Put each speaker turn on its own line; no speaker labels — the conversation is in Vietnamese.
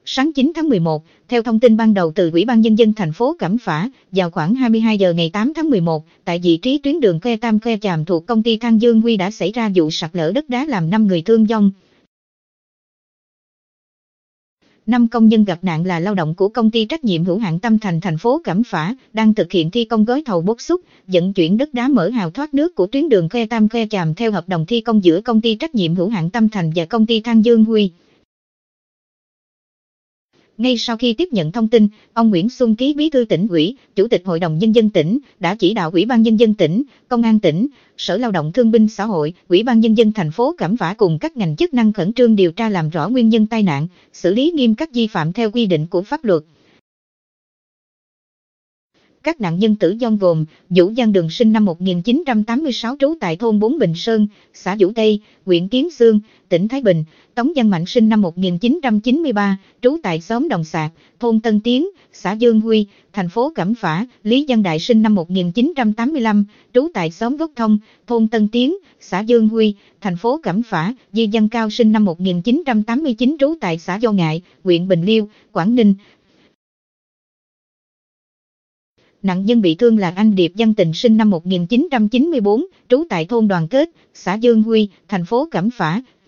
Sáng 9 tháng 11, theo thông tin ban đầu từ Ủy ban Nhân dân thành phố Cẩm Phả, vào khoảng 22 giờ ngày 8 tháng 11, tại vị trí tuyến đường Khe Tam Khe Chàm thuộc công ty Than Dương Huy đã xảy ra vụ sạt lở đất đá làm 5 người thương vong. 5 công nhân gặp nạn là lao động của công ty trách nhiệm hữu hạn Tâm Thành thành phố Cẩm Phả, đang thực hiện thi công gói thầu bốc xúc, vận chuyển đất đá mở hào thoát nước của tuyến đường Khe Tam Khe Chàm theo hợp đồng thi công giữa công ty trách nhiệm hữu hạn Tâm Thành và công ty Than Dương Huy. Ngay sau khi tiếp nhận thông tin, ông Nguyễn Xuân Ký, Bí thư Tỉnh ủy, Chủ tịch Hội đồng Nhân dân tỉnh, đã chỉ đạo Ủy ban Nhân dân tỉnh, Công an tỉnh, Sở Lao động Thương binh Xã hội, Ủy ban Nhân dân thành phố Cẩm Phả cùng các ngành chức năng khẩn trương điều tra làm rõ nguyên nhân tai nạn, xử lý nghiêm các vi phạm theo quy định của pháp luật. Các nạn nhân tử vong gồm Vũ Văn Đường sinh năm 1986 trú tại thôn 4 Bình Sơn, xã Vũ Tây, huyện Kiến Xương, tỉnh Thái Bình, Tống Văn Mạnh sinh năm 1993, trú tại xóm Đồng Sạc, thôn Tân Tiến, xã Dương Huy, thành phố Cẩm Phả, Lý Văn Đại sinh năm 1985, trú tại xóm Gốc Thông, thôn Tân Tiến, xã Dương Huy, thành phố Cẩm Phả, Di Văn Cao sinh năm 1989 trú tại xã Do Ngại, huyện Bình Liêu, Quảng Ninh. Nạn nhân bị thương là anh Điệp Văn Tình sinh năm 1994, trú tại thôn Đoàn Kết, xã Dương Huy, thành phố Cẩm Phả,